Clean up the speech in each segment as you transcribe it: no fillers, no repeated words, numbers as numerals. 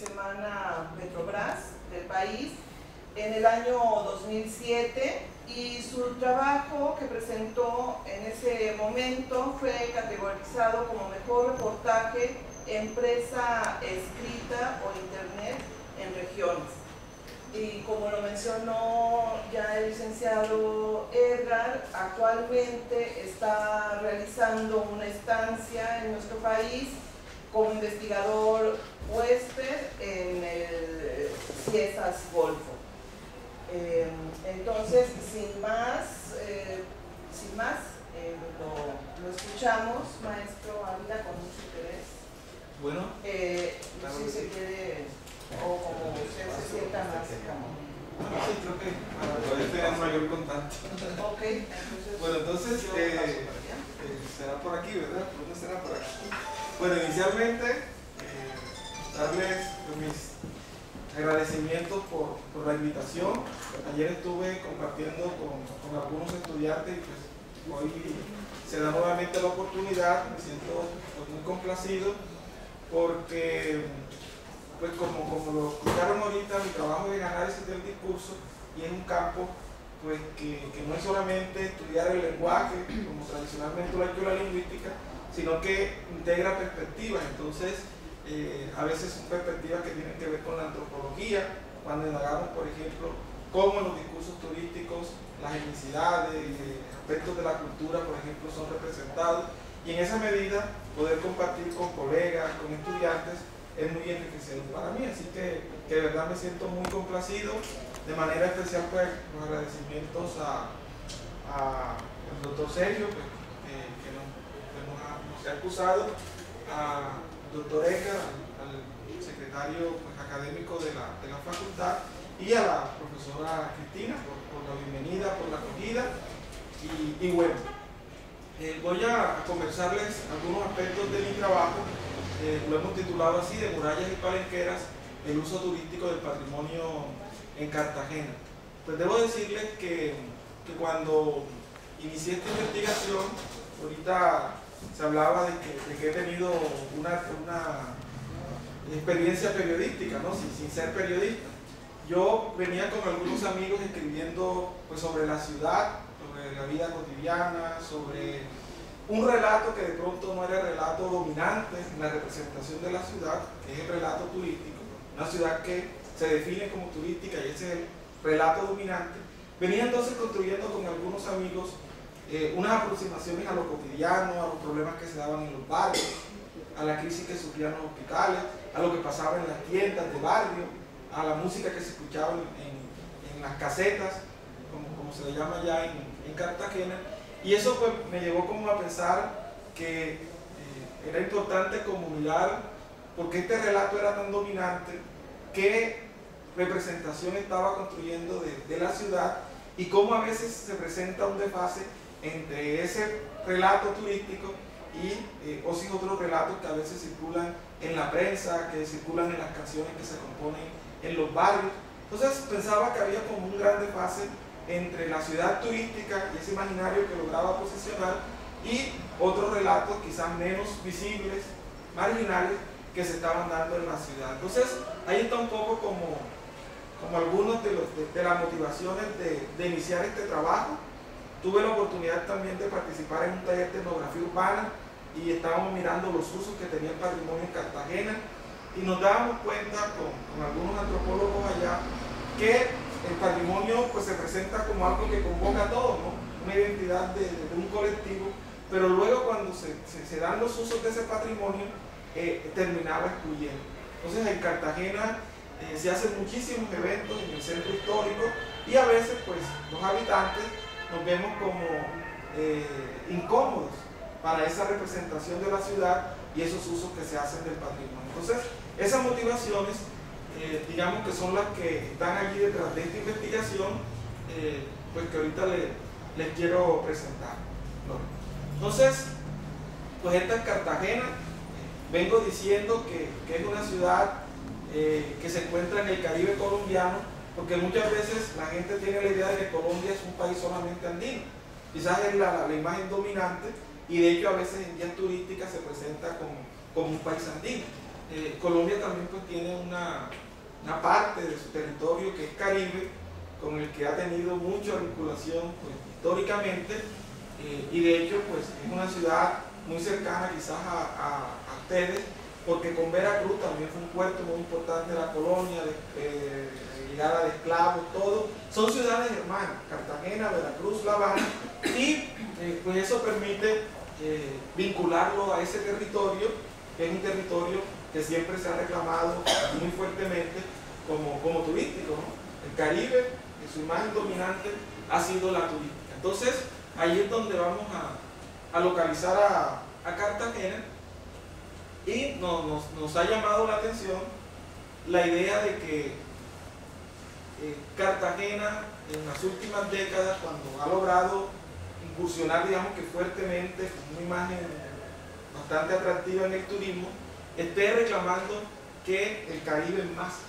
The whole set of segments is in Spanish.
Semana Petrobras del país en el año 2007 y su trabajo que presentó en ese momento fue categorizado como mejor reportaje empresa escrita o internet en regiones. Y como lo mencionó ya el licenciado Edgar, actualmente está realizando una estancia en nuestro país como investigador huésped en el CIESAS Golfo. Entonces, sin más, lo escuchamos, maestro Ávila, con mucho interés. Bueno, si se quiere, o como usted se sienta más cómodo. Sí, creo que para poder tener mayor contacto. Ok, entonces. Bueno, entonces, será por aquí, ¿verdad? ¿Por dónde será por aquí? Bueno, inicialmente, darles mis agradecimientos por la invitación. Ayer estuve compartiendo con algunos estudiantes y pues hoy se da nuevamente la oportunidad. Me siento pues, muy complacido porque, pues como lo explicaron ahorita, mi trabajo es análisis del discurso y es un campo pues que no es solamente estudiar el lenguaje, como tradicionalmente lo ha hecho la lingüística, sino que integra perspectivas. Entonces, a veces son perspectivas que tienen que ver con la antropología, cuando indagamos, por ejemplo, cómo en los discursos turísticos las etnicidades y aspectos de la cultura, por ejemplo, son representados, y en esa medida poder compartir con colegas, con estudiantes, es muy enriquecedor para mí. Así que de verdad me siento muy complacido. De manera especial, pues, los agradecimientos al doctor Sergio, pues, que nos ha acusado, al doctor Edgar, al secretario pues, académico de la facultad, y a la profesora Cristina por la bienvenida, por la acogida. Y bueno, voy a conversarles algunos aspectos de mi trabajo. Lo hemos titulado así, de murallas y palenqueras, el uso turístico del patrimonio en Cartagena. Pues debo decirles que cuando inicié esta investigación, ahorita se hablaba de que he tenido una experiencia periodística, ¿no? Sin ser periodista. Yo venía con algunos amigos escribiendo pues, sobre la ciudad, sobre la vida cotidiana, sobre un relato que de pronto no era el relato dominante en la representación de la ciudad, que es el relato turístico, una ciudad que se define como turística y ese es el relato dominante. Venía entonces construyendo con algunos amigos unas aproximaciones a lo cotidiano, a los problemas que se daban en los barrios, a la crisis que sufrían los hospitales, a lo que pasaba en las tiendas de barrio, a la música que se escuchaba en las casetas, como se le llama ya en Cartagena. Y eso pues me llevó como a pensar que era importante como mirar por qué este relato era tan dominante, qué representación estaba construyendo de la ciudad y cómo a veces se presenta un desfase entre ese relato turístico y otros relatos que a veces circulan en la prensa, que circulan en las canciones que se componen en los barrios. Entonces pensaba que había como un gran desfase entre la ciudad turística y ese imaginario que lograba posicionar y otros relatos quizás menos visibles, marginales, que se estaban dando en la ciudad. Entonces ahí está un poco como algunos de las motivaciones de iniciar este trabajo. Tuve la oportunidad también de participar en un taller de etnografía urbana y estábamos mirando los usos que tenía el patrimonio en Cartagena y nos dábamos cuenta con algunos antropólogos allá que el patrimonio pues, se presenta como algo que convoca a todos, ¿no? Una identidad de un colectivo, pero luego cuando se dan los usos de ese patrimonio terminaba excluyendo. Entonces en Cartagena se hacen muchísimos eventos en el centro histórico y a veces pues los habitantes nos vemos como incómodos para esa representación de la ciudad y esos usos que se hacen del patrimonio. Entonces esas motivaciones digamos que son las que están allí detrás de esta investigación pues que ahorita les quiero presentar. Entonces pues esta es Cartagena. Vengo diciendo que es una ciudad que se encuentra en el Caribe colombiano, porque muchas veces la gente tiene la idea de que Colombia es un país solamente andino. Quizás es la imagen dominante y de hecho a veces en guías turísticas se presenta como un país andino. Colombia también pues tiene una parte de su territorio que es Caribe, con el que ha tenido mucha vinculación pues, históricamente, y de hecho pues es una ciudad muy cercana quizás a ustedes, porque con Veracruz también fue un puerto muy importante de la colonia, de llegada de esclavos, todo. Son ciudades hermanas, Cartagena, Veracruz, La Habana, y pues eso permite vincularlo a ese territorio, que es un territorio que siempre se ha reclamado muy fuertemente como turístico, ¿no? El Caribe, su imagen dominante ha sido la turística. Entonces, ahí es donde vamos a localizar a Cartagena, y nos ha llamado la atención la idea de que Cartagena en las últimas décadas, cuando ha logrado incursionar, digamos que fuertemente, con una imagen bastante atractiva en el turismo, esté reclamando que el Caribe es más.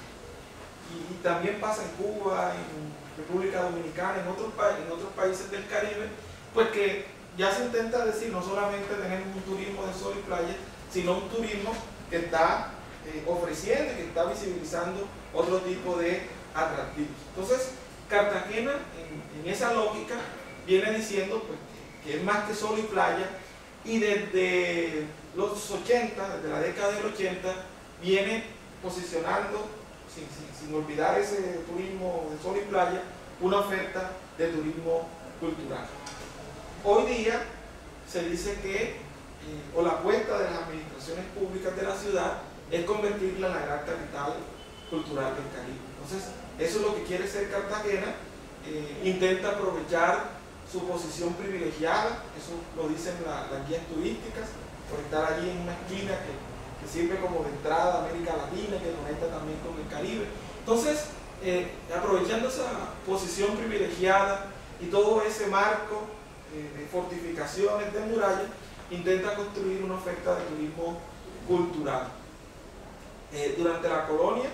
Y también pasa en Cuba, en República Dominicana, en otros países del Caribe, pues que ya se intenta decir, no solamente tenemos un turismo de sol y playa, sino un turismo que está ofreciendo y que está visibilizando otro tipo de atractivos. Entonces, Cartagena, en esa lógica, viene diciendo pues, que es más que sol y playa, y desde los 80, desde la década del 80, viene posicionando, sin olvidar ese turismo de sol y playa, una oferta de turismo cultural. Hoy día se dice que, o la apuesta de las administraciones públicas de la ciudad, es convertirla en la gran capital cultural del Caribe. Entonces, eso es lo que quiere ser Cartagena. Intenta aprovechar su posición privilegiada, eso lo dicen las guías turísticas, por estar allí en una esquina que sirve como de entrada a América Latina, que conecta también con el Caribe. Entonces, aprovechando esa posición privilegiada y todo ese marco de fortificaciones, de murallas, intenta construir una oferta de turismo cultural. Durante la colonia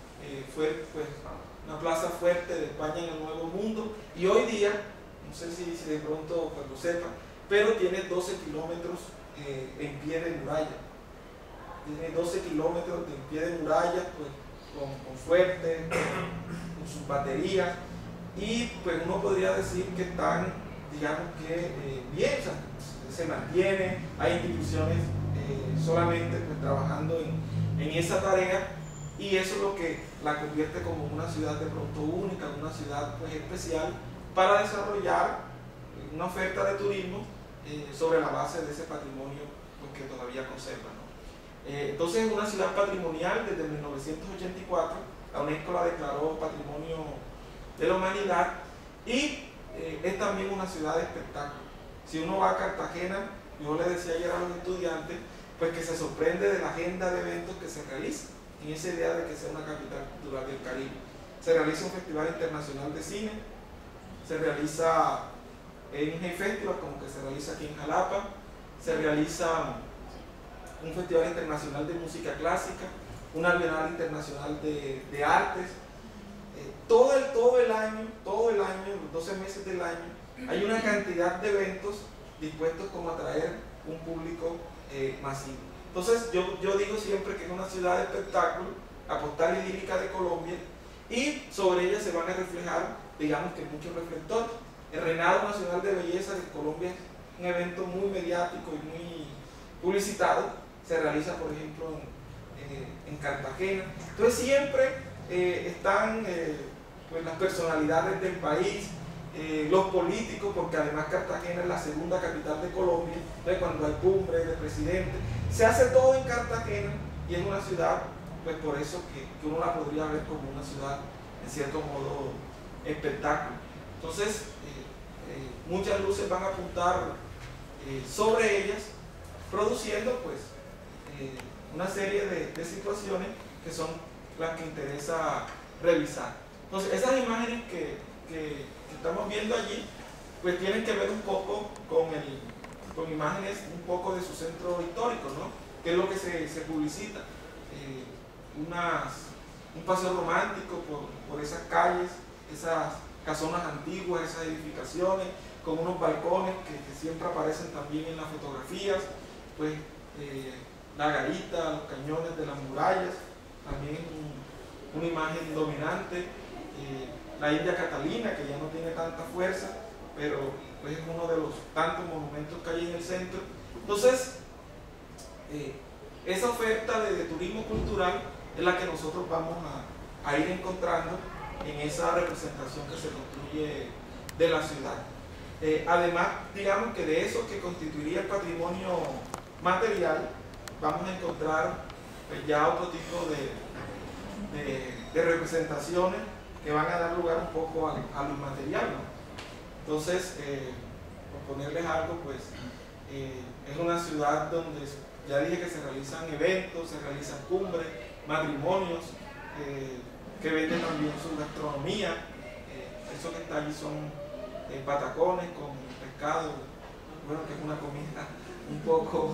fue pues, una plaza fuerte de España en el Nuevo Mundo, y hoy día, no sé si de pronto pues, lo sepan, pero tiene 12 kilómetros en pie de muralla. Tiene 12 kilómetros en pie de muralla, pues, con fuertes, con sus baterías, y pues uno podría decir que están, digamos que bien, o sea, se mantiene, hay instituciones solamente pues, trabajando en esa tarea, y eso es lo que la convierte como una ciudad de pronto única, una ciudad pues, especial, para desarrollar una oferta de turismo sobre la base de ese patrimonio pues, que todavía conserva, ¿no? Entonces es una ciudad patrimonial desde 1984, la UNESCO la declaró Patrimonio de la Humanidad, y es también una ciudad de espectáculo. Si uno va a Cartagena, yo le decía ayer a los estudiantes, pues que se sorprende de la agenda de eventos que se realiza, en esa idea de que sea una capital cultural del Caribe. Se realiza un festival internacional de cine, se realiza un Festival como que se realiza aquí en Jalapa, se realiza un festival internacional de música clásica, una bienal internacional de artes. Todo el año, los 12 meses del año, hay una cantidad de eventos dispuestos como a atraer un público masivo. Entonces yo digo siempre que es una ciudad de espectáculo, la postal idílica de Colombia, y sobre ella se van a reflejar, digamos que muchos reflectores. El Reinado Nacional de Belleza de Colombia es un evento muy mediático y muy publicitado, se realiza por ejemplo en Cartagena. Entonces siempre están pues, las personalidades del país, los políticos, porque además Cartagena es la segunda capital de Colombia, entonces cuando hay cumbre de presidente, se hace todo en Cartagena, y es una ciudad, pues por eso que uno la podría ver como una ciudad en cierto modo espectáculo. Entonces muchas luces van a apuntar sobre ellas, produciendo pues una serie de situaciones que son las que interesa revisar. Entonces esas imágenes que estamos viendo allí pues tienen que ver un poco con imágenes un poco de su centro histórico, ¿no? Que es lo que se publicita, un paseo romántico por esas calles, esas casonas antiguas, esas edificaciones con unos balcones que siempre aparecen también en las fotografías, pues la garita, los cañones de las murallas, también una imagen dominante, la India Catalina, que ya no tiene tanta fuerza, pero pues es uno de los tantos monumentos que hay en el centro. Entonces, esa oferta de turismo cultural es la que nosotros vamos a ir encontrando en esa representación que se construye de la ciudad. Además, digamos que de eso que constituiría el patrimonio material, vamos a encontrar pues, ya otro tipo de representaciones que van a dar lugar un poco a lo inmaterial, ¿no? Entonces, por ponerles algo, pues es una ciudad donde ya dije que se realizan eventos, se realizan cumbres, matrimonios, que venden también su gastronomía. Eso que está allí son patacones con pescado, bueno, que es una comida un poco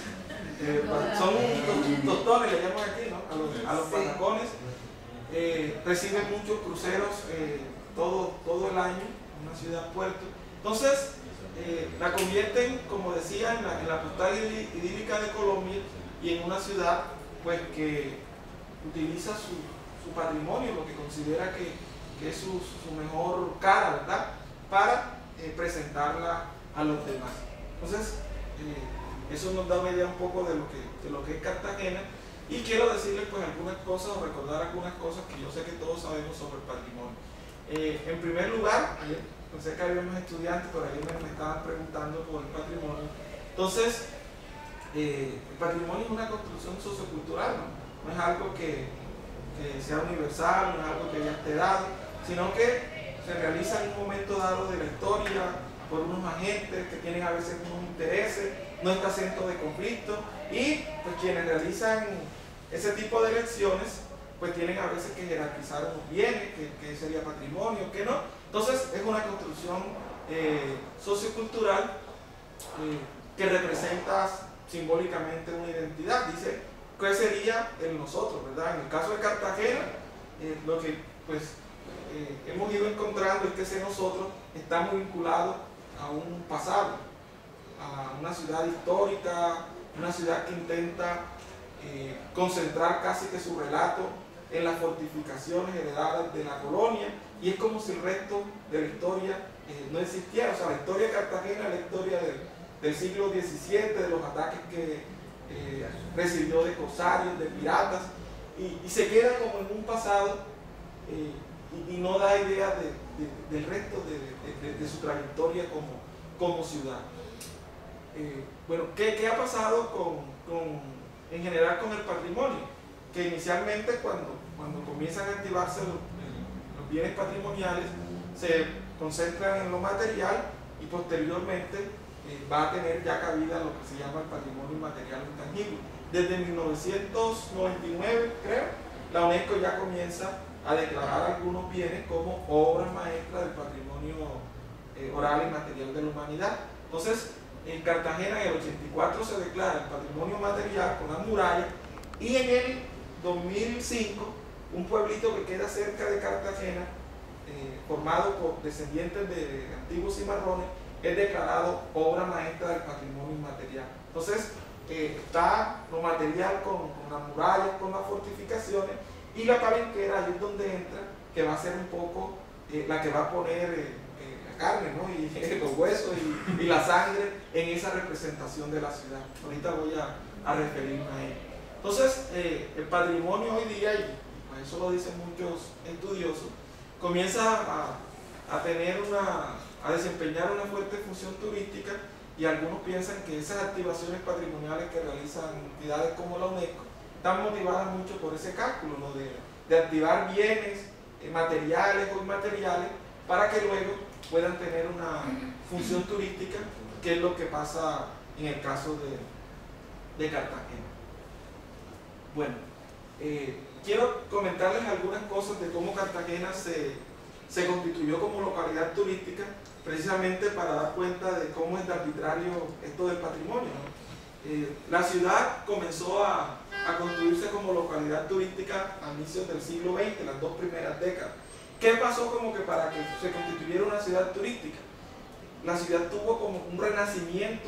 son tostones, le llaman aquí, ¿no? A los patacones. Reciben muchos cruceros todo el año, una ciudad puerto. Entonces, la convierten, como decía, en la postal idílica de Colombia y en una ciudad pues que utiliza su patrimonio, lo que considera que es su mejor cara, ¿verdad?, para presentarla a los demás. Entonces, eso nos da una idea un poco de lo que es Cartagena, y quiero decirles pues algunas cosas o recordar algunas cosas que yo sé que todos sabemos sobre el patrimonio. En primer lugar, pensé que había unos estudiantes, pero ayer me estaban preguntando por el patrimonio. Entonces, el patrimonio es una construcción sociocultural, no es algo que sea universal, no es algo que ya esté dado, sino que se realiza en un momento dado de la historia por unos agentes que tienen a veces unos intereses, no está exento de conflicto, y pues quienes realizan ese tipo de elecciones pues tienen a veces que jerarquizar unos bienes, que sería patrimonio, que no. Entonces es una construcción sociocultural que representa simbólicamente una identidad. Dice qué sería el nosotros, ¿verdad? En el caso de Cartagena, lo que pues hemos ido encontrando es que ese nosotros está muy vinculado a un pasado, a una ciudad histórica, una ciudad que intenta concentrar casi que su relato en las fortificaciones heredadas de la colonia, y es como si el resto de la historia no existiera. O sea, la historia de Cartagena es la historia del siglo XVII, de los ataques que recibió de corsarios, de piratas, y se queda como en un pasado y no da idea del resto de su trayectoria como ciudad. Bueno, ¿qué ha pasado en general con el patrimonio? Que inicialmente cuando comienzan a activarse los bienes patrimoniales se concentran en lo material, y posteriormente va a tener ya cabida lo que se llama el patrimonio inmaterial intangible. Desde 1999, creo, la UNESCO ya comienza a declarar algunos bienes como obras maestras del patrimonio oral y material de la humanidad. Entonces, en Cartagena en el 84 se declara el patrimonio material con las murallas, y en el 2005 un pueblito que queda cerca de Cartagena, formado por descendientes de antiguos cimarrones, es declarado obra maestra del patrimonio inmaterial. Entonces, está lo material con las murallas, con las fortificaciones, y la palenquera ahí es donde entra, que va a ser un poco la que va a poner la carne, ¿no?, y los huesos y la sangre en esa representación de la ciudad. Ahorita voy a referirme a ello. Entonces, el patrimonio hoy día, y pues eso lo dicen muchos estudiosos, comienza a desempeñar una fuerte función turística, y algunos piensan que esas activaciones patrimoniales que realizan entidades como la UNESCO están motivadas mucho por ese cálculo, ¿no?, de activar bienes materiales o inmateriales para que luego puedan tener una función turística, que es lo que pasa en el caso de Cartagena. Bueno, quiero comentarles algunas cosas de cómo Cartagena se constituyó como localidad turística, precisamente para dar cuenta de cómo es de arbitrario esto del patrimonio, ¿no? La ciudad comenzó a construirse como localidad turística a inicios del siglo XX, las 2 primeras décadas. ¿Qué pasó como que para que se constituyera una ciudad turística? La ciudad tuvo como un renacimiento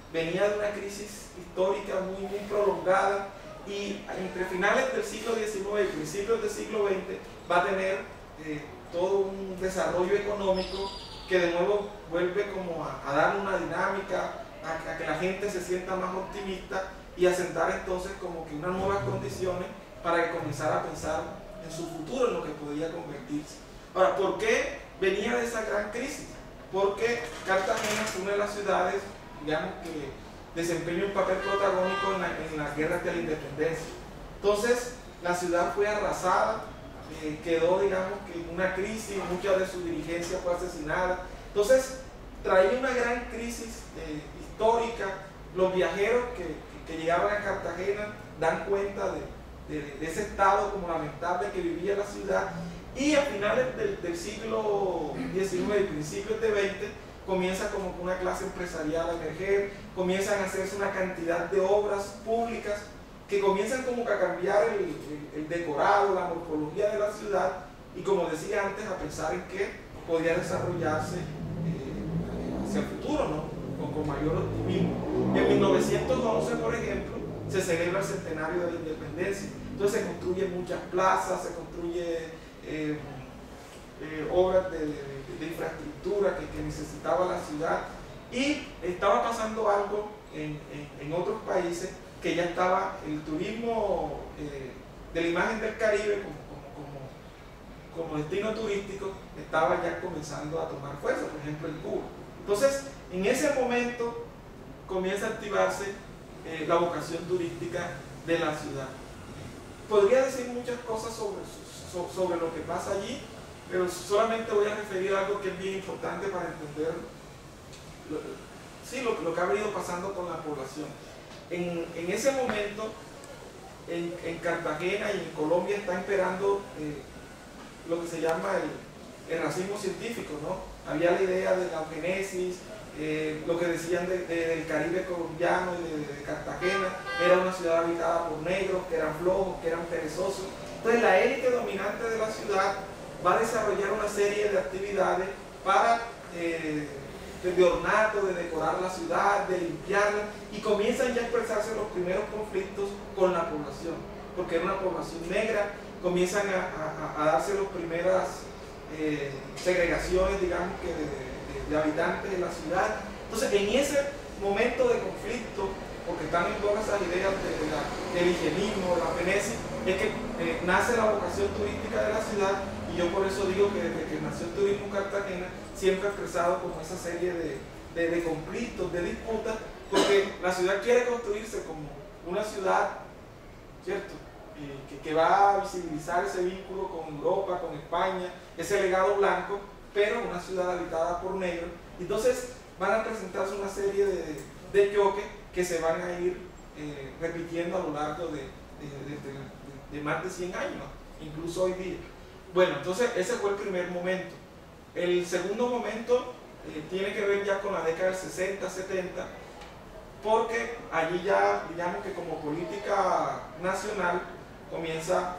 venía de una crisis histórica muy prolongada, y entre finales del siglo XIX y principios del siglo XX va a tener todo un desarrollo económico que de nuevo vuelve como a dar una dinámica, a que la gente se sienta más optimista y a sentar entonces como que unas nuevas condiciones para que comenzara a pensar en su futuro, en lo que podía convertirse. Ahora, ¿por qué venía de esa gran crisis? Porque Cartagena fue una de las ciudades, digamos, que desempeña un papel protagónico en las guerras de la independencia. Entonces, la ciudad fue arrasada, quedó, digamos, que en una crisis, mucha de su dirigencia fue asesinada. Entonces, traía una gran crisis histórica. Los viajeros que llegaban a Cartagena dan cuenta de ese estado como lamentable que vivía la ciudad, y a finales del siglo XIX y principios del XX comienza como una clase empresarial a emerger, comienzan a hacerse una cantidad de obras públicas que comienzan como que a cambiar el decorado, la morfología de la ciudad, y como decía antes, a pensar en que podía desarrollarse hacia el futuro, ¿no? Con mayor optimismo. En 1911, por ejemplo, se celebra el centenario de la independencia. Entonces se construyen muchas plazas, se construyen obras de infraestructura que necesitaba la ciudad, y estaba pasando algo en otros países, que ya estaba el turismo de la imagen del Caribe como destino turístico, estaba ya comenzando a tomar fuerza, por ejemplo en Cuba. Entonces, en ese momento comienza a activarse la vocación turística de la ciudad. Podría decir muchas cosas sobre lo que pasa allí, pero solamente voy a referir algo que es bien importante para entender lo que ha venido pasando con la población. En ese momento, en Cartagena y en Colombia está imperando lo que se llama el racismo científico, ¿no? Había la idea de la eugenesis, lo que decían del Caribe colombiano y de Cartagena, era una ciudad habitada por negros, que eran flojos, que eran perezosos. Entonces la élite dominante de la ciudad va a desarrollar una serie de actividades para de ornato, de decorar la ciudad, de limpiarla, y comienzan ya a expresarse los primeros conflictos con la población, porque era una población negra. Comienzan a darse las primeras segregaciones, digamos, que de habitantes de la ciudad. Entonces, en ese momento de conflicto, porque están en todas esas ideas del higienismo, de la eugenesis, es que nace la vocación turística de la ciudad, y yo por eso digo que desde que nació el turismo Cartagena siempre ha expresado como esa serie de conflictos, de disputas, porque la ciudad quiere construirse como una ciudad, ¿cierto?, que va a visibilizar ese vínculo con Europa, con España, ese legado blanco, pero una ciudad habitada por negros. Entonces van a presentarse una serie de choques que se van a ir repitiendo a lo largo de más de 100 años, incluso hoy día. Bueno, entonces ese fue el primer momento. El segundo momento tiene que ver ya con la década del 60, 70, porque allí ya, digamos que como política nacional, comienza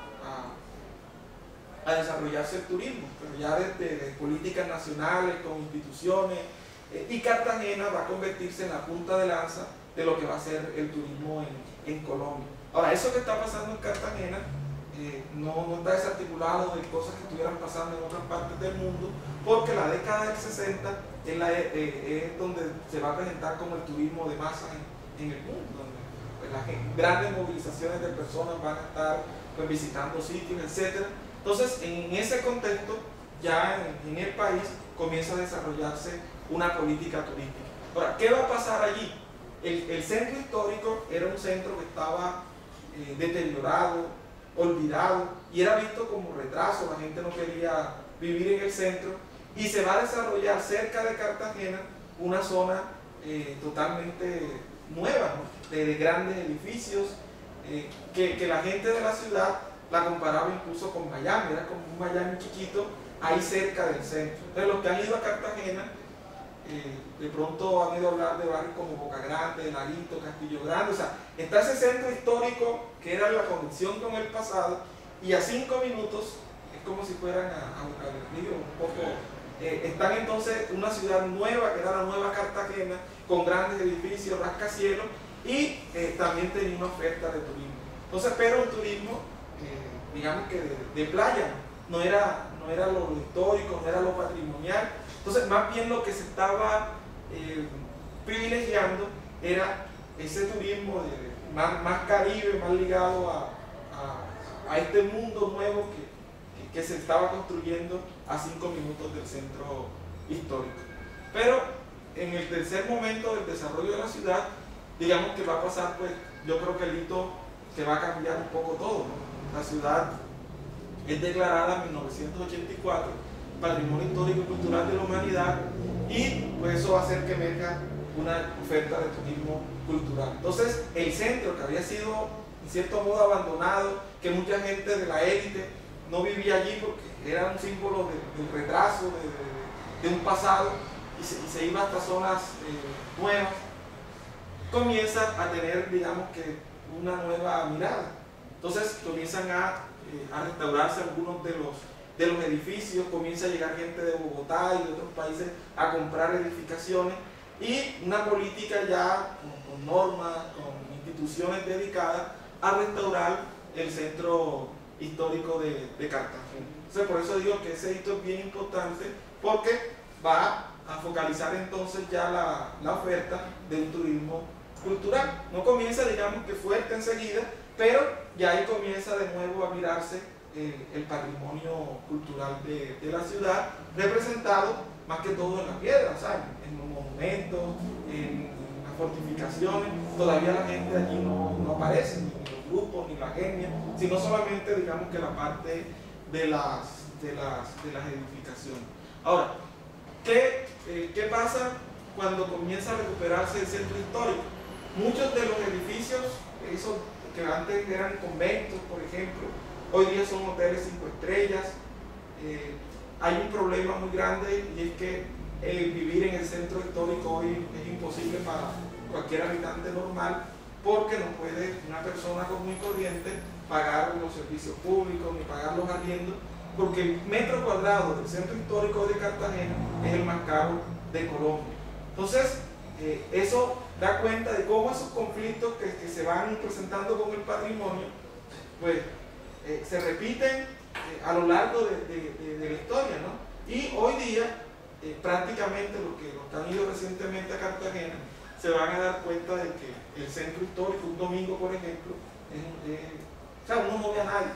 a desarrollarse el turismo, pero ya desde políticas nacionales, con instituciones, y Cartagena va a convertirse en la punta de lanza de lo que va a ser el turismo en Colombia. Ahora, eso que está pasando en Cartagena no está desarticulado de cosas que estuvieran pasando en otras partes del mundo, porque la década del 60 es donde se va a presentar como el turismo de masas en el mundo, donde pues, las grandes movilizaciones de personas van a estar pues, visitando sitios, etc. Entonces, en ese contexto, ya en el país comienza a desarrollarse una política turística. Ahora, ¿qué va a pasar allí? El centro histórico era un centro que estaba deteriorado, olvidado, y era visto como retraso, la gente no quería vivir en el centro, y se va a desarrollar cerca de Cartagena una zona totalmente nueva, ¿no? de grandes edificios, que la gente de la ciudad la comparaba incluso con Miami, era como un Miami chiquito, ahí cerca del centro. Entonces los que han ido a Cartagena, de pronto han ido a hablar de barrios como Boca Grande, Larito, Castillo Grande, o sea, está ese centro histórico que era la conexión con el pasado, y a 5 minutos es como si fueran a Boca del Río, un poco están entonces una ciudad nueva, que era la Nueva Cartagena, con grandes edificios, rascacielos, y también tenía una oferta de turismo. Entonces, pero un turismo, digamos que de playa, no era lo histórico, no era lo patrimonial. Entonces, más bien lo que se estaba privilegiando era ese turismo más caribe, más ligado a este mundo nuevo que se estaba construyendo a 5 minutos del centro histórico. Pero en el tercer momento del desarrollo de la ciudad, digamos que va a pasar, pues yo creo que el hito que va a cambiar un poco todo, ¿no? La ciudad es declarada en 1984 Patrimonio Histórico y Cultural de la Humanidad, y pues eso va a hacer que emerja una oferta de turismo cultural. Entonces el centro, que había sido en cierto modo abandonado, que mucha gente de la élite no vivía allí porque era un símbolo del retraso, de un pasado, y se iba hasta zonas nuevas, comienza a tener, digamos que, una nueva mirada. Entonces comienzan a restaurarse algunos de los edificios, comienza a llegar gente de Bogotá y de otros países a comprar edificaciones, y una política ya con normas, con instituciones dedicadas a restaurar el centro histórico de Cartagena. Entonces, por eso digo que ese hito es bien importante, porque va a focalizar entonces ya la oferta de un turismo cultural. No comienza, digamos que fuerte enseguida, pero ya ahí comienza de nuevo a mirarse el patrimonio cultural de la ciudad, representado más que todo en la piedra, o sea, en los monumentos, en las fortificaciones. Todavía la gente allí no aparece, ni los grupos, ni la genia, sino solamente, digamos que la parte de las edificaciones. Ahora, ¿qué pasa cuando comienza a recuperarse el centro histórico? Muchos de los edificios, esos que antes eran conventos, por ejemplo, hoy día son hoteles 5 estrellas. Hay un problema muy grande, y es que vivir en el centro histórico hoy es imposible para cualquier habitante normal, porque no puede una persona común y corriente pagar los servicios públicos ni pagar los arriendos, porque el metro cuadrado del centro histórico de Cartagena es el más caro de Colombia. Entonces, eso da cuenta de cómo esos conflictos que se van presentando con el patrimonio, pues se repiten a lo largo de la historia, ¿no? Y hoy día, prácticamente los que han ido recientemente a Cartagena se van a dar cuenta de que el centro histórico, un domingo por ejemplo, o sea, uno no ve a nadie,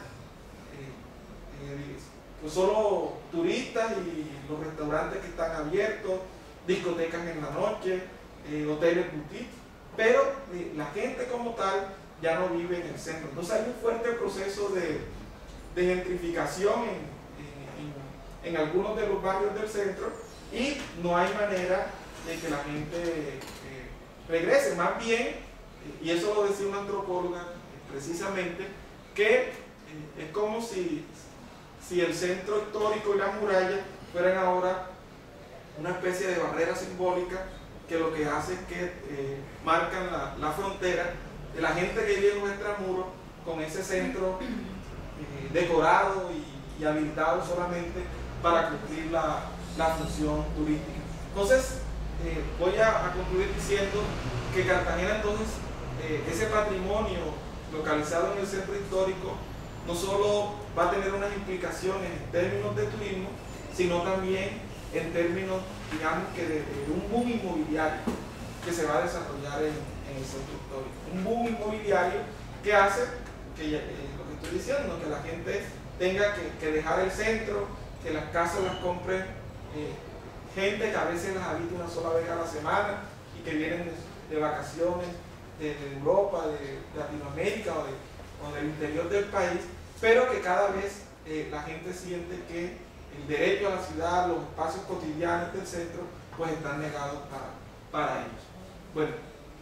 pues solo turistas y los restaurantes que están abiertos, discotecas en la noche, hoteles boutique, pero la gente como tal ya no vive en el centro. Entonces hay un fuerte proceso de gentrificación en algunos de los barrios del centro, y no hay manera de que la gente regrese. Más bien, y eso lo decía una antropóloga precisamente, que es como si el centro histórico y la muralla fueran ahora una especie de barrera simbólica, que lo que hace es que marcan la frontera de la gente que vive en los extramuros con ese centro decorado y habilitado solamente para cumplir la función turística. Entonces, voy a concluir diciendo que Cartagena, entonces, ese patrimonio localizado en el centro histórico, no solo va a tener unas implicaciones en términos de turismo, sino también en términos, digamos que de un boom inmobiliario que se va a desarrollar en el centro histórico. Un boom inmobiliario que hace que, lo que estoy diciendo, que la gente tenga que dejar el centro, que las casas las compren gente que a veces las habita una sola vez a la semana y que vienen de vacaciones de Europa, de Latinoamérica o del interior del país, pero que cada vez la gente siente que el derecho a la ciudad, los espacios cotidianos del centro, pues están negados para ellos. Bueno,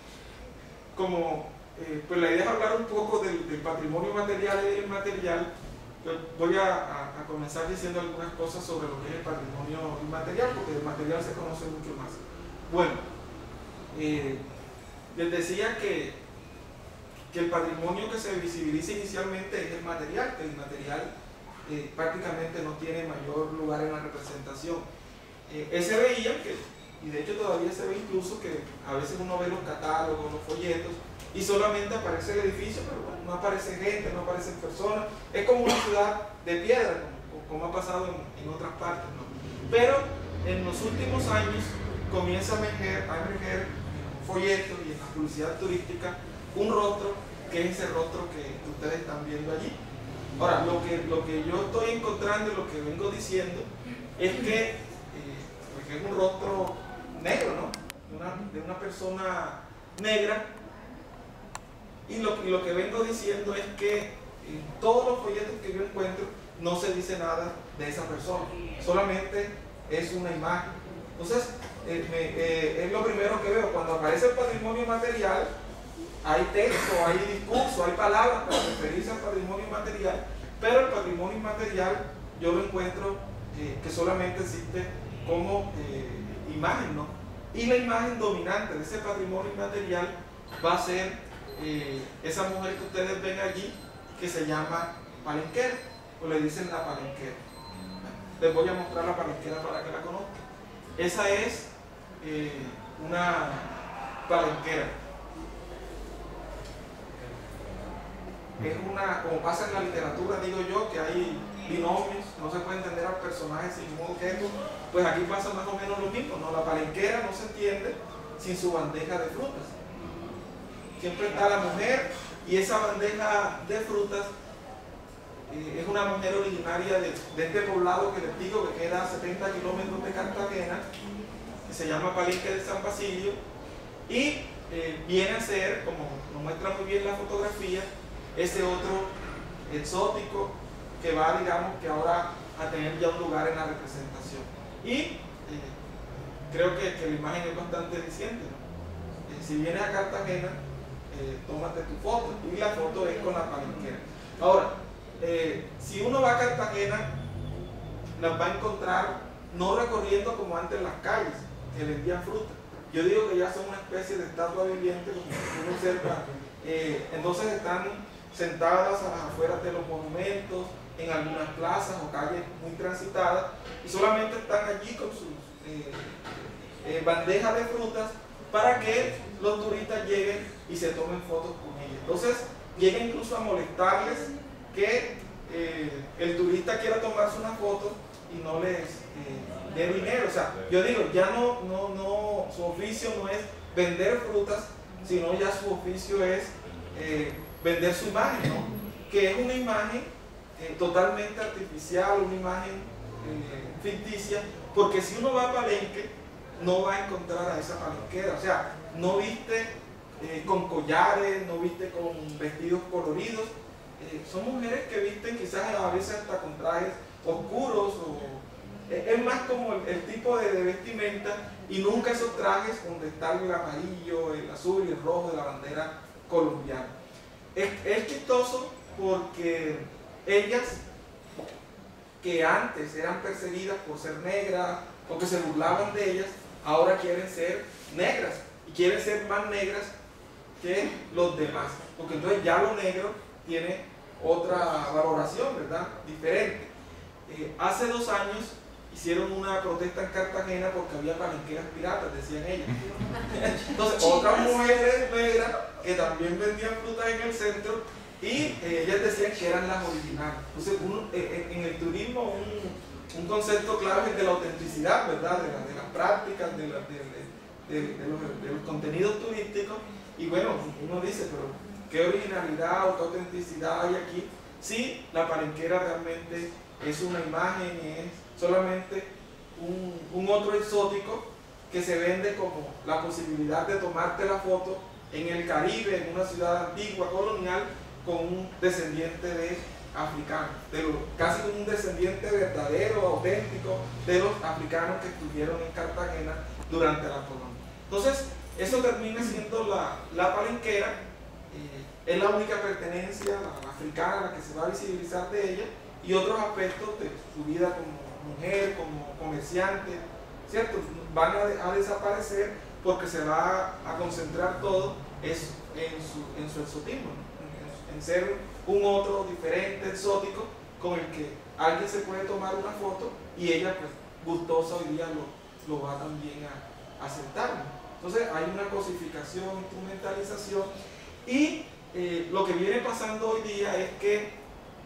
pues la idea es hablar un poco del patrimonio material y inmaterial. Pues voy a comenzar diciendo algunas cosas sobre lo que es el patrimonio inmaterial, porque del material se conoce mucho más. Bueno, les decía que el patrimonio que se visibiliza inicialmente es el material, que el material prácticamente no tiene mayor lugar en la representación. se veía que, y de hecho todavía se ve incluso que a veces uno ve los catálogos, los folletos, y solamente aparece el edificio, pero bueno, no aparece gente, no aparecen personas. Es como una ciudad de piedra, como ha pasado en otras partes, ¿no? Pero en los últimos años comienza a emerger folletos y en la publicidad turística un rostro que es ese rostro que ustedes están viendo allí. Ahora, lo que yo estoy encontrando y lo que vengo diciendo es que es un rostro negro, ¿no? De una persona negra. Y lo que vengo diciendo es que en todos los folletos que yo encuentro no se dice nada de esa persona, solamente es una imagen. Entonces, es lo primero que veo. Cuando aparece el patrimonio material, hay texto, hay discurso, hay palabras para referirse al patrimonio material, pero el patrimonio inmaterial yo lo encuentro que solamente existe como imagen, ¿no? Y la imagen dominante de ese patrimonio inmaterial va a ser esa mujer que ustedes ven allí, que se llama palenquera, o le dicen la palenquera. Les voy a mostrar la palenquera para que la conozcan. Esa es una palenquera. Es una, como pasa en la literatura, digo yo, que hay binomios, no se puede entender al personaje sin un objeto, pues aquí pasa más o menos lo mismo, ¿no? La palenquera no se entiende sin su bandeja de frutas. Siempre está la mujer y esa bandeja de frutas es una mujer originaria de este poblado que les digo que queda a 70 kilómetros de Cartagena, que se llama Palenque de San Basilio, y viene a ser, como nos muestra muy bien la fotografía, ese otro exótico que va, digamos, que ahora a tener ya un lugar en la representación. Y creo que la imagen es bastante diciente, ¿no? Si vienes a Cartagena, tómate tu foto, y la foto es con la palenquera. Ahora, si uno va a Cartagena, las va a encontrar no recorriendo como antes las calles, que vendían fruta. Yo digo que ya son una especie de estatua viviente, como uno observa. Entonces están sentadas a las afueras de los monumentos, en algunas plazas o calles muy transitadas, y solamente están allí con sus bandejas de frutas para que los turistas lleguen y se tomen fotos con ellas. Entonces llega incluso a molestarles que el turista quiera tomarse una foto y no les dé dinero. O sea, yo digo, ya no, su oficio no es vender frutas, sino ya su oficio es vender su imagen, ¿no? Que es una imagen totalmente artificial, una imagen ficticia, porque si uno va a Palenque, no va a encontrar a esa palenquera. O sea, no viste con collares, no viste con vestidos coloridos. Son mujeres que visten quizás a veces hasta con trajes oscuros, es más como el tipo de vestimenta, y nunca esos trajes donde está el amarillo, el azul y el rojo de la bandera colombiana. Es chistoso porque ellas, que antes eran perseguidas por ser negras o que se burlaban de ellas, ahora quieren ser negras y quieren ser más negras que los demás, porque entonces ya lo negro tiene otra valoración, ¿verdad? Diferente. Hace 2 años hicieron una protesta en Cartagena porque había palenqueras piratas, decían ellas. Entonces otras mujeres negras que también vendían frutas en el centro, y ellas decían que eran las originales. Entonces en el turismo un concepto clave es el de la autenticidad, ¿verdad? De las prácticas, de los contenidos turísticos. Y bueno, uno dice, pero ¿qué originalidad o qué autenticidad hay aquí? Sí, la palenquera realmente es una imagen, es solamente un otro exótico que se vende como la posibilidad de tomarte la foto en el Caribe, en una ciudad antigua, colonial, con un descendiente de africanos, casi un descendiente verdadero, auténtico de los africanos que estuvieron en Cartagena durante la colonia. Entonces, eso termina siendo la palenquera, es la única pertenencia africana a la que se va a visibilizar de ella, y otros aspectos de su vida como mujer, como comerciante, ¿cierto? Van a desaparecer porque se va a concentrar todo eso en su exotismo, ¿no? En ser un otro diferente, exótico, con el que alguien se puede tomar una foto y ella, pues, gustosa hoy día lo va también a aceptar. Entonces hay una cosificación, instrumentalización, y lo que viene pasando hoy día es que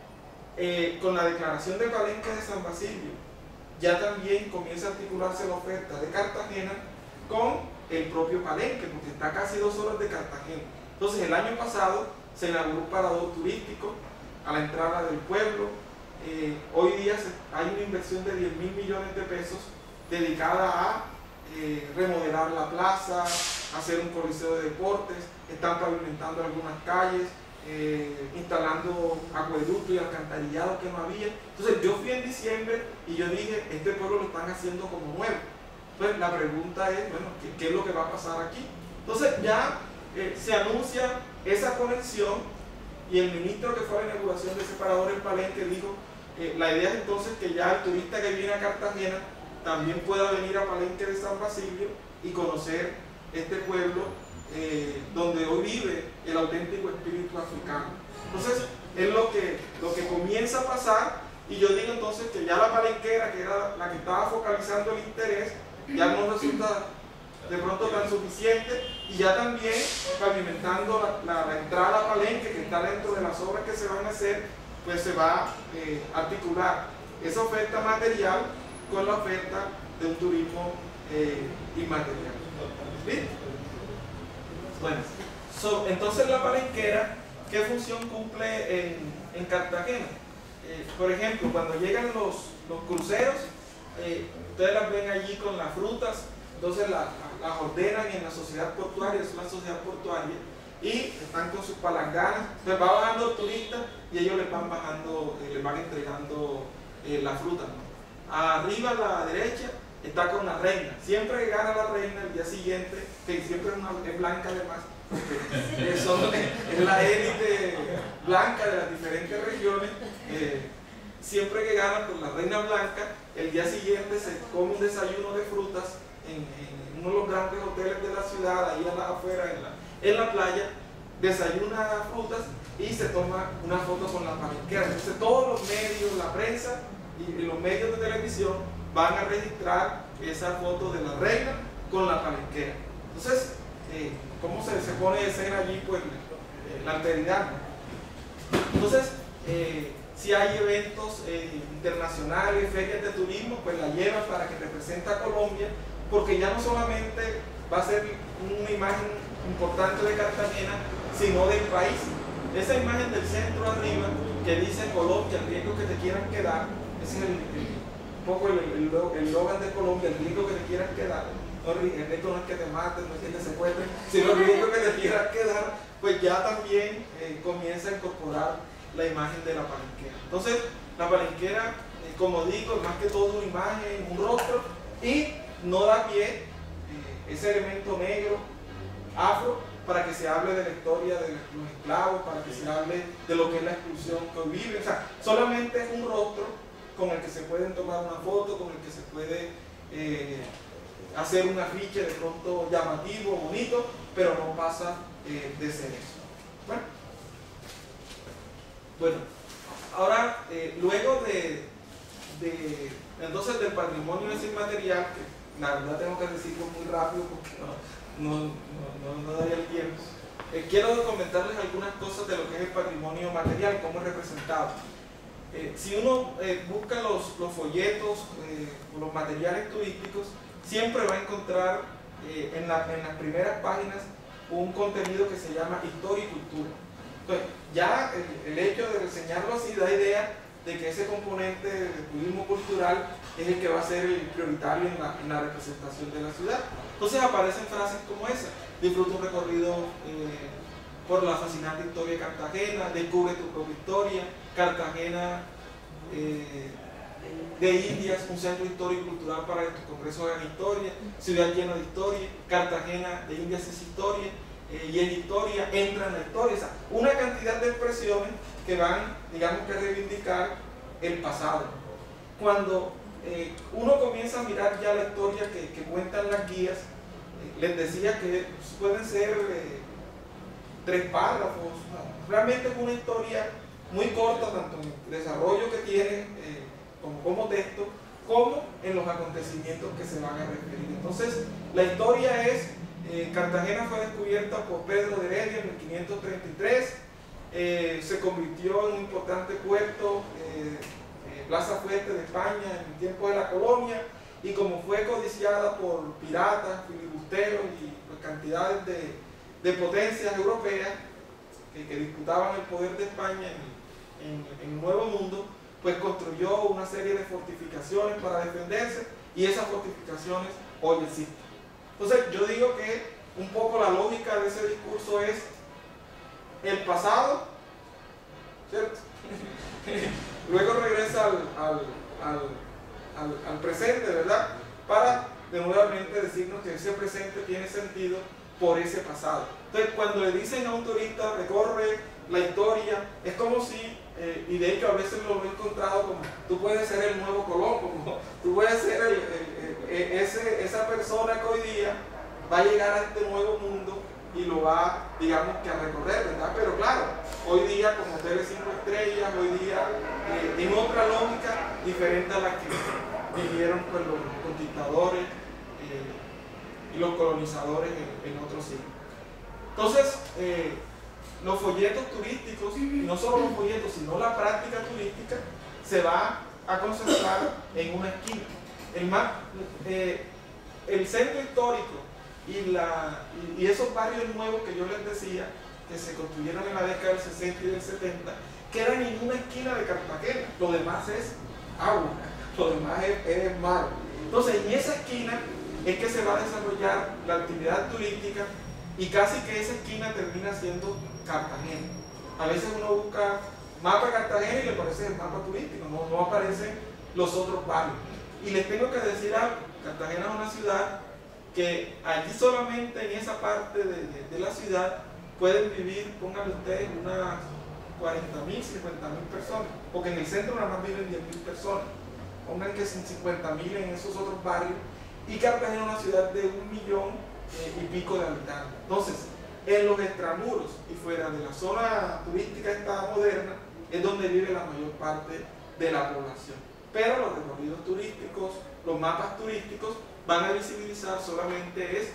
con la declaración de Palenque de San Basilio, ya también comienza a articularse la oferta de Cartagena con el propio Palenque, porque está a casi 2 horas de Cartagena. Entonces el año pasado se inauguró un parador turístico a la entrada del pueblo. Hoy día hay una inversión de 10.000 millones de pesos dedicada a remodelar la plaza, hacer un coliseo de deportes, están pavimentando algunas calles, instalando acueducto y alcantarillado que no había. Entonces yo fui en diciembre y yo dije, este pueblo lo están haciendo como nuevo. Entonces la pregunta es, bueno, ¿qué es lo que va a pasar aquí? Entonces ya se anuncia esa conexión, y el ministro que fue a la inauguración de ese parador en Palenque dijo, la idea es entonces que ya el turista que viene a Cartagena también pueda venir a Palenque de San Basilio y conocer este pueblo donde hoy vive el auténtico espíritu africano. Entonces es lo que comienza a pasar, y yo digo entonces que ya la palenquera, que era la que estaba focalizando el interés, ya no resulta de pronto tan suficiente, y ya también pavimentando la entrada a Palenque, que está dentro de las obras que se van a hacer, pues se va a articular esa oferta material con la oferta de un turismo inmaterial. ¿Listo? Bueno, entonces la palenquera, ¿qué función cumple en Cartagena? Por ejemplo, cuando llegan los cruceros, ustedes las ven allí con las frutas, entonces las ordenan en la sociedad portuaria, es una sociedad portuaria, y están con sus palanganas, entonces va bajando el turista y ellos les van bajando, les van entregando la fruta, ¿no? Arriba a la derecha está con la reina. Siempre que gana la reina, el día siguiente, que siempre es blanca además, es la élite blanca de las diferentes regiones, siempre que gana con la reina blanca, el día siguiente se come un desayuno de frutas en uno de los grandes hoteles de la ciudad, ahí afuera en la playa, desayuna frutas y se toma una foto con la palenquera. Entonces todos los medios, la prensa y los medios de televisión van a registrar esa foto de la reina con la palenquera. Entonces, ¿cómo se pone de escena allí? Pues la alteridad. Entonces, si hay eventos internacionales, ferias de turismo, pues la llevan para que represente a Colombia, porque ya no solamente va a ser una imagen importante de Cartagena, sino del país. Esa imagen del centro arriba que dice Colombia, el riesgo que te quieran quedar, ese es un poco el eslogan de Colombia, el riesgo que te quieran quedar. No, el riesgo no es que te maten, no es que te secuestren, sino el riesgo que te quieran quedar, pues ya también comienza a incorporar la imagen de la palenquera. Entonces, la palenquera, como digo, más que todo una imagen, un rostro, y no da pie ese elemento negro, afro, para que se hable de la historia de los esclavos, para que se hable de lo que es la exclusión que hoy vive. O sea, solamente es un rostro con el que se pueden tomar una foto, con el que se puede hacer un afiche de pronto llamativo, bonito, pero no pasa de ser eso. Bueno, ahora luego entonces del patrimonio ese inmaterial, que la verdad tengo que decirlo muy rápido porque no daría el tiempo, quiero comentarles algunas cosas de lo que es el patrimonio material, cómo es representado. Si uno busca los folletos o los materiales turísticos, siempre va a encontrar en las primeras páginas un contenido que se llama historia y cultura. Entonces, ya el hecho de reseñarlo así da idea de que ese componente de turismo cultural es el que va a ser el prioritario en la representación de la ciudad. Entonces aparecen frases como esa: disfruta un recorrido por la fascinante historia de Cartagena, descubre tu propia historia, Cartagena de Indias, un centro histórico y cultural para que tus congresos hagan historia, ciudad llena de historia, Cartagena de Indias es historia, y en historia entra en la historia. O sea, una cantidad de expresiones que van, digamos, que reivindicar el pasado. Cuando uno comienza a mirar ya la historia que cuentan las guías, les decía que pueden ser 3 párrafos. Realmente es una historia muy corta, tanto en el desarrollo que tiene como texto, como en en los acontecimientos que se van a referir. Entonces, la historia es, Cartagena fue descubierta por Pedro de Heredia en 1533, se convirtió en un importante puerto, plaza fuerte de España en el tiempo de la colonia, y como fue codiciada por piratas, filibusteros y pues, cantidades de potencias europeas que disputaban el poder de España en el Nuevo Mundo, pues construyó una serie de fortificaciones para defenderse, y esas fortificaciones hoy existen. Entonces yo digo que un poco la lógica de ese discurso es el pasado, ¿cierto? Luego regresa al presente, ¿verdad? Para de nuevamente decirnos que ese presente tiene sentido por ese pasado. Entonces cuando le dicen a un turista recorre la historia, es como si, y de hecho a veces lo he encontrado como, tú puedes ser el nuevo Colón, como, tú puedes ser esa persona que hoy día va a llegar a este nuevo mundo y lo va, digamos que a recorrer, ¿verdad? Pero claro, hoy día como Tele 5 Estrellas, hoy día en otra lógica diferente a la que vivieron pues, los conquistadores y los colonizadores en otros siglos. Entonces, los folletos turísticos, y no solo los folletos, sino la práctica turística, se va a concentrar en una esquina. El centro histórico y esos barrios nuevos que yo les decía, que se construyeron en la década del 60 y del 70, quedan en una esquina de Cartagena. Lo demás es agua, lo demás es mar. Entonces, en esa esquina es que se va a desarrollar la actividad turística, y casi que esa esquina termina siendo Cartagena. A veces uno busca mapa Cartagena y le aparece el mapa turístico, no aparecen los otros barrios. Y les tengo que decir algo, Cartagena es una ciudad que allí solamente en esa parte de la ciudad pueden vivir, pónganle ustedes, unas 40.000, 50.000 personas, porque en el centro nada más viven 10.000 personas. Pongan que son 50.000 en esos otros barrios, y Cartagena es una ciudad de 1 millón y pico de habitantes. Entonces, en los extramuros y fuera de la zona turística esta moderna es donde vive la mayor parte de la población. Pero los recorridos turísticos, los mapas turísticos van a visibilizar solamente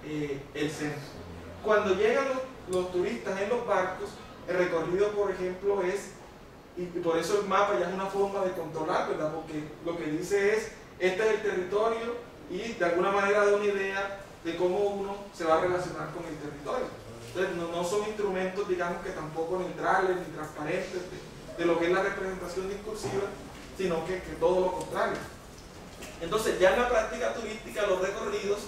el centro. Cuando llegan los turistas en los barcos, el recorrido, por ejemplo, es, y por eso el mapa ya es una forma de controlar, ¿verdad? Porque lo que dice es, este es el territorio, y de alguna manera da una idea de cómo uno se va a relacionar con el territorio. Entonces no son instrumentos, digamos, que tampoco neutrales ni transparentes de lo que es la representación discursiva, sino que todo lo contrario. Entonces ya en la práctica turística, los recorridos,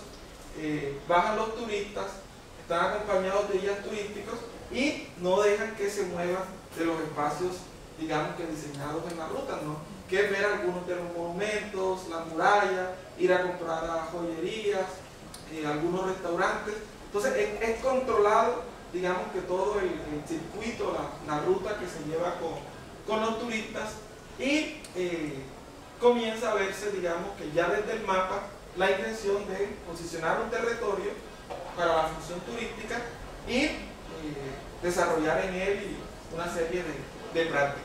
bajan los turistas, están acompañados de guías turísticos y no dejan que se muevan de los espacios, digamos, que diseñados en la ruta, ¿no? Que es ver algunos de los monumentos, la muralla, ir a comprar a joyerías, algunos restaurantes. Entonces es controlado, digamos, que todo el circuito, la ruta que se lleva con los turistas, y comienza a verse, digamos, que ya desde el mapa la intención de posicionar un territorio para la función turística y desarrollar en él una serie de prácticas.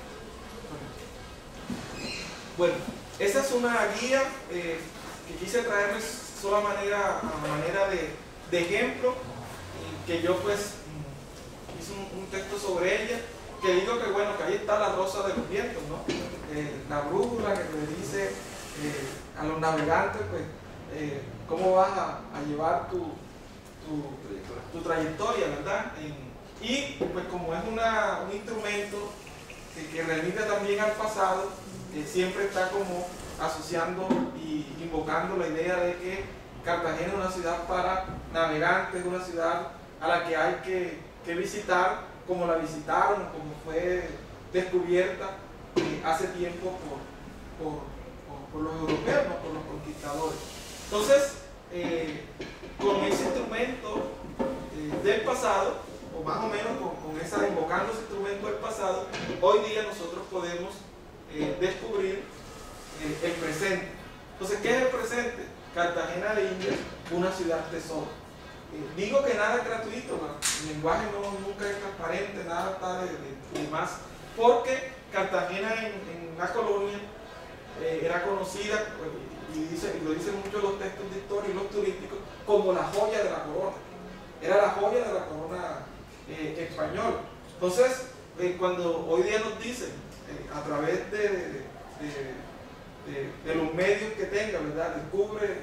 Bueno, esa es una guía que quise traerles solo a manera de ejemplo, que yo pues hice un texto sobre ella, que digo que bueno, que ahí está la rosa de los vientos, ¿no? La brújula que te dice a los navegantes pues cómo vas a llevar tu trayectoria, ¿verdad? Y pues como es un instrumento que remite también al pasado, siempre está como asociando y invocando la idea de que Cartagena es una ciudad para navegantes, una ciudad a la que hay que visitar, como la visitaron, como fue descubierta hace tiempo por los europeos, ¿no? Por los conquistadores. Entonces, con ese instrumento del pasado, o más o menos invocando ese instrumento del pasado, hoy día nosotros podemos descubrir el presente. Entonces, ¿qué es el presente? Cartagena de Indias, una ciudad tesoro. Digo que nada es gratuito, ¿no? El lenguaje nunca es transparente, nada está de más, porque Cartagena en la colonia era conocida, y y lo dicen mucho los textos de historia y los turísticos, como la joya de la corona. Era la joya de la corona española. Entonces, cuando hoy día nos dicen, a través de los medios que tenga, ¿verdad?, descubre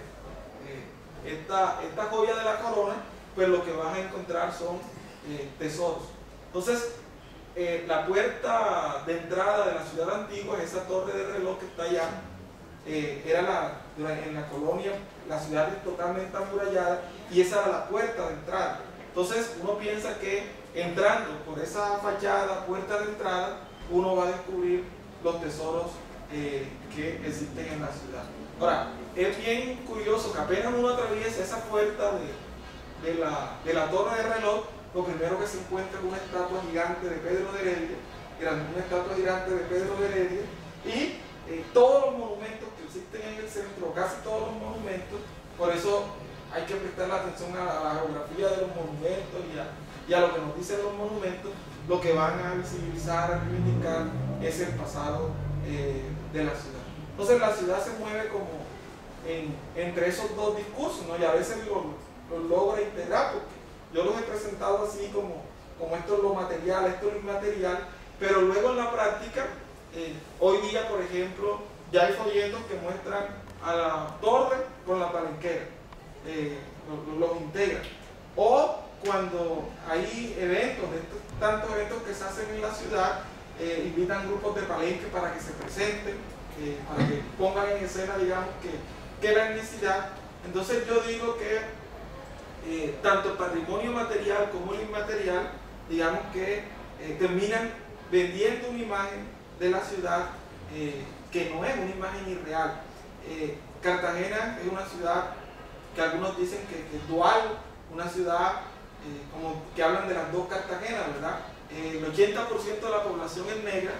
esta joya de la corona, pues lo que vas a encontrar son tesoros. Entonces, la puerta de entrada de la ciudad antigua, esa torre de reloj que está allá, era en la colonia, la ciudad es totalmente amurallada y esa era la puerta de entrada. Entonces uno piensa que entrando por esa fachada, puerta de entrada, uno va a descubrir los tesoros que existen en la ciudad. Ahora, es bien curioso que apenas uno atraviesa esa puerta de la torre de reloj, lo primero que se encuentra es una estatua gigante de Pedro de Heredia, una estatua gigante de Pedro de Heredia, y todos los monumentos que existen en el centro, casi todos los monumentos, por eso hay que prestar la atención a la geografía de los monumentos y a lo que nos dicen los monumentos, lo que van a visibilizar, a reivindicar es el pasado de la ciudad. Entonces la ciudad se mueve como entre esos dos discursos, ¿no? Y a veces los logra integrar, porque yo los he presentado así como esto es lo material, esto es lo inmaterial, pero luego en la práctica, hoy día, por ejemplo, ya hay folletos que muestran a la torre con la palenquera, los integran. O cuando hay eventos, tantos eventos que se hacen en la ciudad, invitan grupos de palenque para que se presenten, para que pongan en escena, digamos, que la etnicidad. Entonces yo digo que tanto el patrimonio material como el inmaterial, digamos que terminan vendiendo una imagen de la ciudad que no es una imagen irreal. Cartagena es una ciudad que algunos dicen que es dual, una ciudad como que hablan de las dos Cartagenas, ¿verdad? El 80% de la población es negra,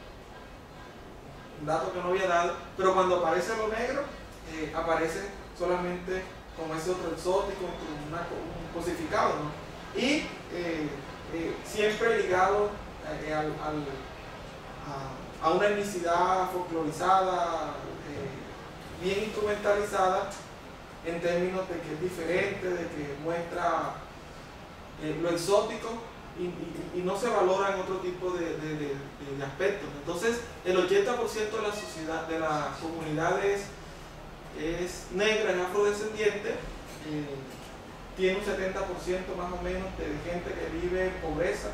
un dato que no había dado, pero cuando aparece lo negro, aparece solamente como ese otro exótico, un cosificado, ¿no? Y siempre ligado a una etnicidad folclorizada, bien instrumentalizada, en términos de que es diferente, de que muestra lo exótico y no se valora en otro tipo de aspectos. Entonces, el 80% de la sociedad, de las comunidades es negra, es afrodescendiente, tiene un 70% más o menos de gente que vive en pobreza,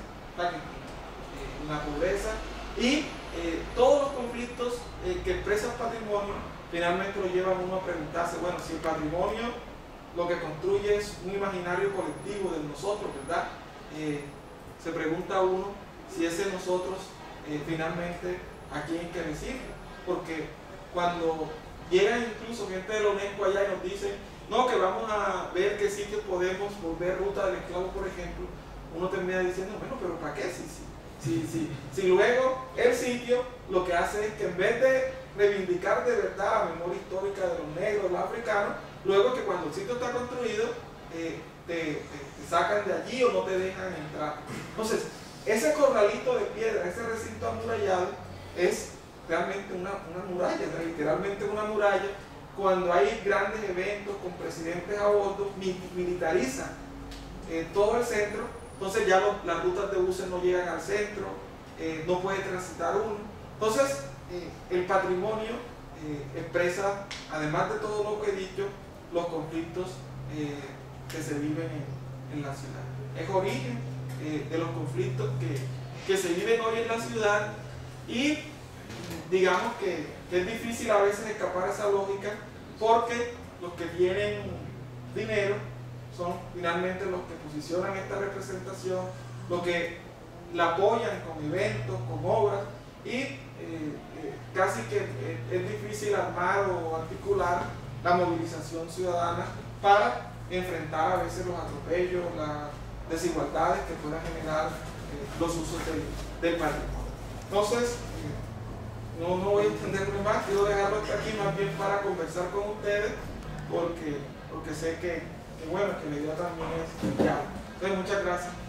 en la pobreza, y todos los conflictos que expresan patrimonio finalmente lo llevan uno a preguntarse, bueno, si el patrimonio lo que construye es un imaginario colectivo de nosotros, ¿verdad? Se pregunta uno si ese nosotros finalmente a quién que decir, porque cuando llegan incluso gente de la UNESCO allá y nos dicen, no, que vamos a ver qué sitios podemos volver ruta del esclavo, por ejemplo, uno termina diciendo, bueno, pero ¿para qué? Si luego el sitio lo que hace es que en vez de reivindicar de verdad la memoria histórica de los negros, los africanos, luego que cuando el sitio está construido, te sacan de allí o no te dejan entrar. Entonces, ese corralito de piedra, ese recinto amurallado, es realmente una muralla, literalmente una muralla. Cuando hay grandes eventos con presidentes a bordo, militarizan todo el centro, entonces ya las rutas de buses no llegan al centro, no puede transitar uno. Entonces, el patrimonio expresa, además de todo lo que he dicho, los conflictos que se viven en la ciudad. Es origen de los conflictos que se viven hoy en la ciudad y digamos que es difícil a veces escapar a esa lógica porque los que tienen dinero son finalmente los que posicionan esta representación, los que la apoyan con eventos, con obras y casi que es difícil armar o articular la movilización ciudadana para enfrentar a veces los atropellos, las desigualdades que puedan generar los usos del patrimonio. Entonces, no voy a extenderme más, quiero dejarlo hasta aquí más bien para conversar con ustedes porque sé que bueno, que la idea también es ya. Entonces, muchas gracias.